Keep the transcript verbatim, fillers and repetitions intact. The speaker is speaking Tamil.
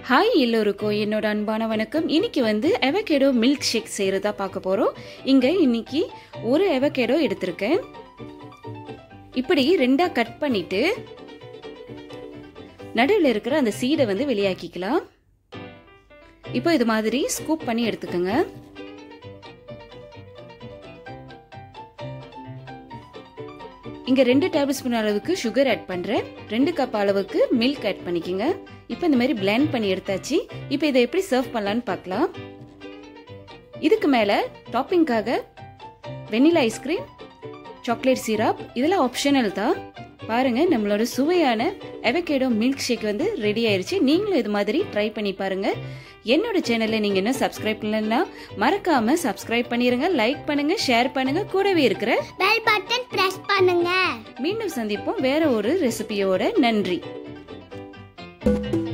ஹாய் எல்லோருக்கும் என்னோட அன்பான வணக்கம். இன்னைக்கு வந்து அவகேடோ மில்க் ஷேக் செய்யறதா பார்க்க போறோம். இங்க இன்னைக்கு ஒரு அவகேடோ எடுத்திருக்கேன். இப்படி ரெண்டா கட் பண்ணிட்டு நடுவில் இருக்கிற அந்த சீடை வந்து வெளியாக்கிக்கலாம். இப்போ இது மாதிரி ஸ்கூப் பண்ணி எடுத்துக்கோங்க. இங்க ரெண்டு டேபிள் ஸ்பூன் அளவுக்கு சுகர் ஆட் பண்றேன். ரெண்டு கப் அளவுக்கு மில்க் ஆட் பண்ணிக்கோங்க. இப்போ இந்த மாதிரி பிளெண்ட் பண்ணி எடுத்தாச்சு. இப்போ இதை எப்படி சர்வ் பண்ணலான்னு பார்க்கலாம். இதுக்கு மேல டாப்பிங்காக வெனிலா ஐஸ்கிரீம், சாக்லேட் சிரப் இதெல்லாம் ஆப்ஷனல் தான். பாருங்க, நம்மளோட சுவையான அவகேடோ மில்க் ஷேக் வந்து ரெடி ஆயிருச்சு. நீங்களும் இது மாதிரி ட்ரை பண்ணி பாருங்க. என்னோட சேனல்ல நீங்க இன்னும் சப்ஸ்கிரைப் பண்ணலன்னா மறக்காம சப்ஸ்கிரைப் பண்ணிருங்க, லைக் பண்ணுங்க, ஷேர் பண்ணுங்க, கூடவே இருக்கிற பெல் பட்டன் பிரஸ் பண்ணுங்க. மீண்டும் சந்திப்போம் வேற ஒரு ரெசிபியோட. நன்றி.